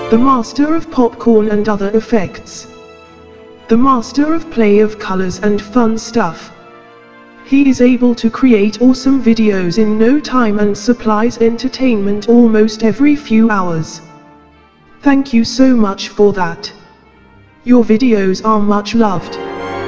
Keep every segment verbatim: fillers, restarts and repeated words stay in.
the master of popcorn and other effects, the master of play of colors and fun stuff. He is able to create awesome videos in no time and supplies entertainment almost every few hours. Thank you so much for that. Your videos are much loved.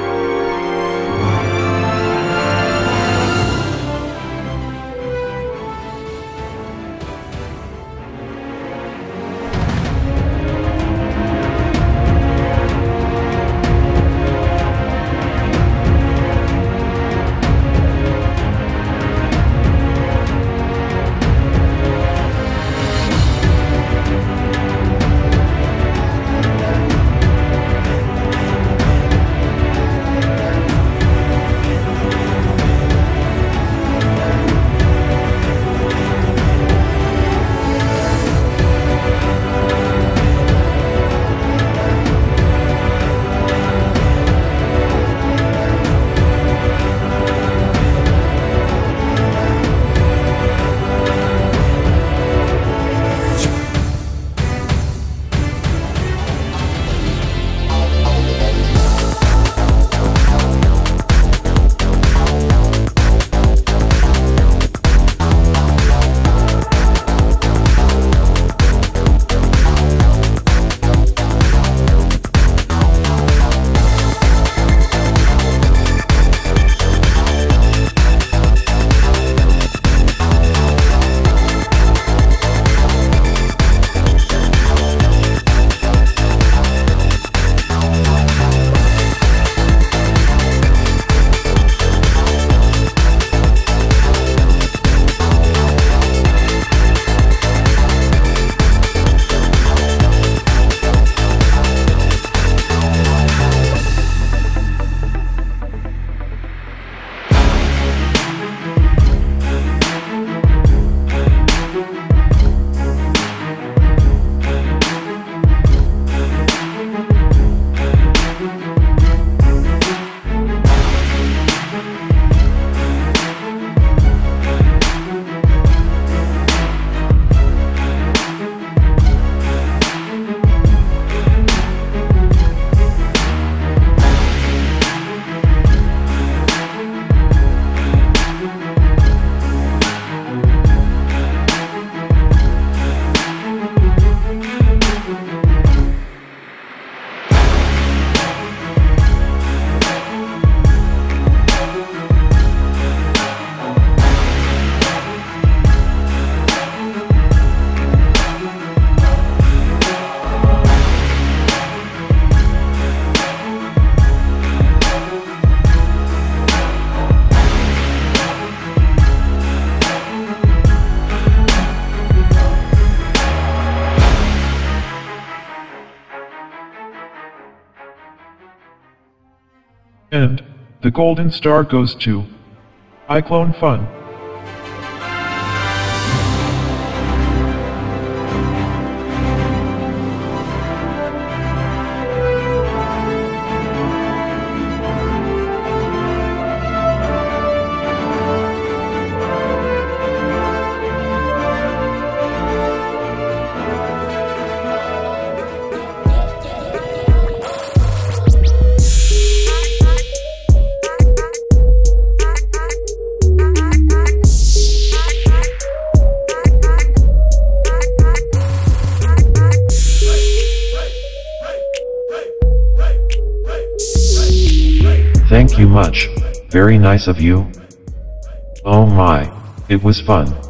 And the golden star goes to IcloneFun. Thank you much, very nice of you. Oh my, it was fun.